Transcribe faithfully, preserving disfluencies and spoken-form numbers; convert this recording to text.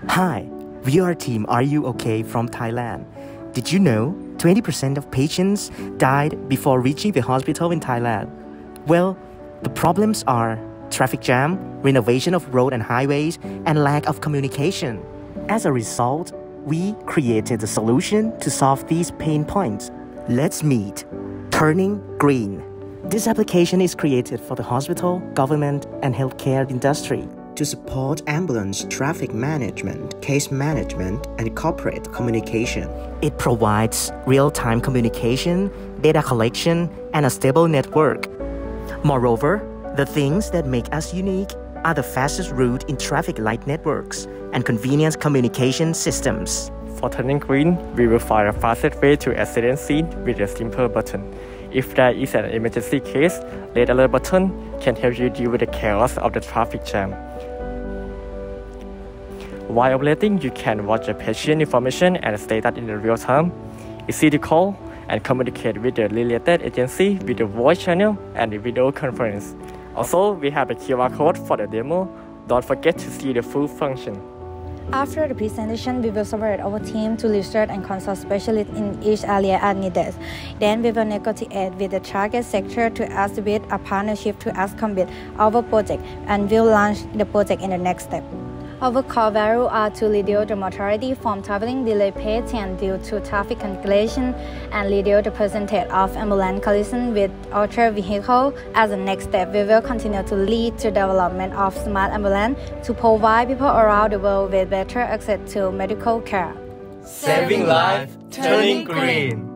Hi, we are Team Are You OK from Thailand. Did you know twenty percent of patients died before reaching the hospital in Thailand? Well, the problems are traffic jam, renovation of road and highways, and lack of communication. As a result, we created a solution to solve these pain points. Let's meet Turning Green. This application is created for the hospital, government, and healthcare industry to support ambulance traffic management, case management, and corporate communication. It provides real-time communication, data collection, and a stable network. Moreover, the things that make us unique are the fastest route in traffic light networks and convenient communication systems. For Turning Green, we will find a fastest way to accident scene with a simple button. If there is an emergency case, red alert button can help you deal with the chaos of the traffic jam. While operating, you can watch the patient information and status in real time. It's easy to call and communicate with the related agency with the voice channel and the video conference. Also, we have a Q R code for the demo. Don't forget to see the full function. After the presentation, we will separate our team to research and consult specialists in each area as needed. Then we will negotiate with the target sector to establish a partnership to accomplish our project, and we'll launch the project in the next step. Our core values are to reduce the mortality from traveling delay patients due to traffic congestion and reduce the percentage of ambulance collisions with other vehicles. As a next step, we will continue to lead to development of smart ambulance to provide people around the world with better access to medical care. Saving life, turning green.